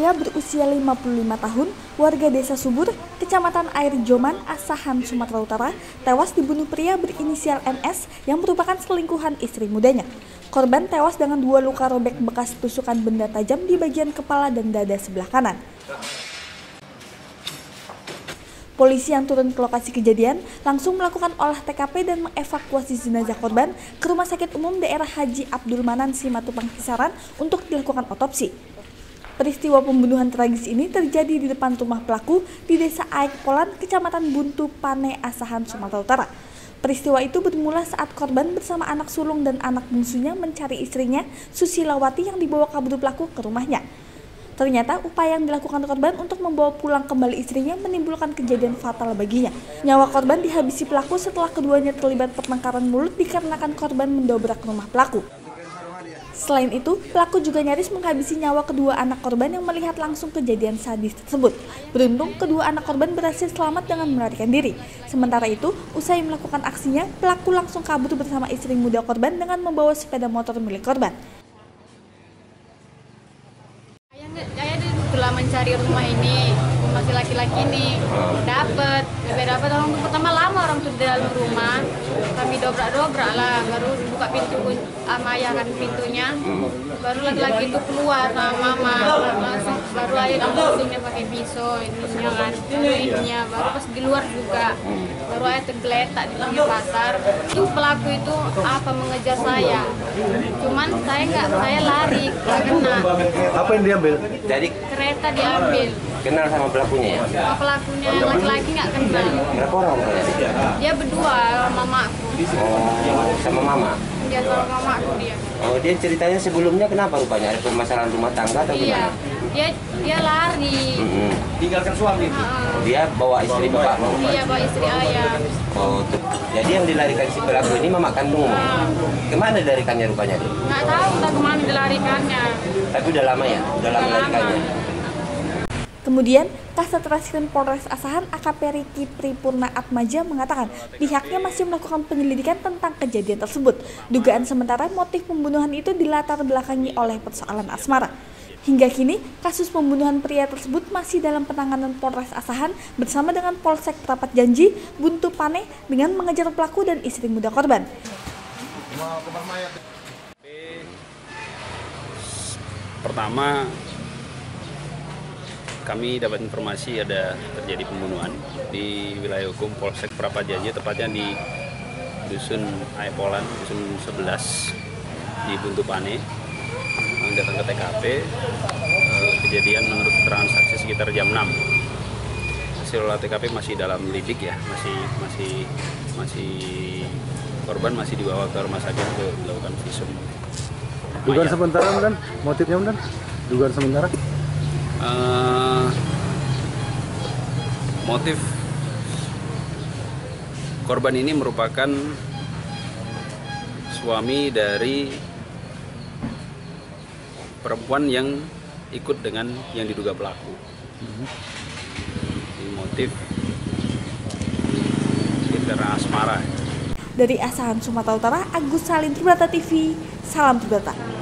pria berusia 55 tahun, warga Desa Subur, Kecamatan Air Joman, Asahan, Sumatera Utara, tewas dibunuh pria berinisial MS yang merupakan selingkuhan istri mudanya. Korban tewas dengan 2 luka robek bekas tusukan benda tajam di bagian kepala dan dada sebelah kanan. Polisi yang turun ke lokasi kejadian langsung melakukan olah TKP dan mengevakuasi jenazah korban ke Rumah Sakit Umum Daerah Haji Abdul Manan Simatupang Kisaran untuk dilakukan otopsi. Peristiwa pembunuhan tragis ini terjadi di depan rumah pelaku di Desa Aik Polan, Kecamatan Buntu Pane, Asahan, Sumatera Utara. Peristiwa itu bermula saat korban bersama anak sulung dan anak bungsunya mencari istrinya, Susilawati, yang dibawa kabur pelaku ke rumahnya. Ternyata upaya yang dilakukan korban untuk membawa pulang kembali istrinya menimbulkan kejadian fatal baginya. Nyawa korban dihabisi pelaku setelah keduanya terlibat pertengkaran mulut dikarenakan korban mendobrak rumah pelaku. Selain itu, pelaku juga nyaris menghabisi nyawa kedua anak korban yang melihat langsung kejadian sadis tersebut. Beruntung, kedua anak korban berhasil selamat dengan melarikan diri. Sementara itu, usai melakukan aksinya, pelaku langsung kabur bersama istri muda korban dengan membawa sepeda motor milik korban. Setelah mencari rumah ini, rumah si laki-laki ini dapat orang tuh pertama lama orang tuh di dalam rumah, kami dobrak lah, baru buka pintu sama ayah kan pintunya, baru laki-laki itu keluar sama mama, langsung baru ayah langsungnya pakai pisau ininya kan, ininya baru pas di luar juga, baru ayah tergeletak di pinggir pasar. Itu pelaku itu mengejar saya, cuman saya lari, nggak kena. Apa yang diambil? Dari Kereta diambil. Kenal sama pelakunya ya? Sama pelakunya yang laki-laki nggak kenal. Berapa orang? Dia berdua sama mamaku. Oh, sama mama? Dia sama mamaku dia. Oh, dia ceritanya sebelumnya kenapa rupanya? Ada permasalahan rumah tangga atau gimana? Dia lari. Tinggalkan suami? Dia bawa istri bapakmu? Iya, bawa istri ayah. Oh, jadi yang dilarikan si pelaku ini mama kandungmu? Kemana dilarikannya rupanya? Nggak tahu udah kemana dilarikannya. Tapi udah lama ya? Udah lama dilarikannya? Kemudian, Kasat Reskrim Polres Asahan AKP Riki Pripurna Atmaja mengatakan pihaknya masih melakukan penyelidikan tentang kejadian tersebut. Dugaan sementara motif pembunuhan itu dilatar belakangi oleh persoalan asmara. Hingga kini, kasus pembunuhan pria tersebut masih dalam penanganan Polres Asahan bersama dengan Polsek Prapat Janji, Buntu Pane dengan mengejar pelaku dan istri muda korban. Pertama, kami dapat informasi ada terjadi pembunuhan di wilayah hukum Polsek Prapat Janji, tepatnya di Dusun Aipolan, Dusun 11 di Buntu Pane. Datang ke TKP, kejadian menurut keterangan saksi sekitar jam 6. Hasil olah TKP masih dalam lidik ya, masih korban masih dibawa ke rumah sakit untuk dilakukan visum. Dugaan sementara dan motifnya dan dugaan sementara? Motif korban ini merupakan suami dari perempuan yang ikut dengan yang diduga pelaku. Ini motif karena asmara. Dari Asahan, Sumatera Utara, Agus Salim, Tribrata TV, salam Tribrata.